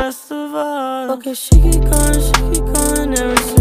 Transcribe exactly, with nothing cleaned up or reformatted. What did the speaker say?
best of us. Okay, she keep going, she keep going, never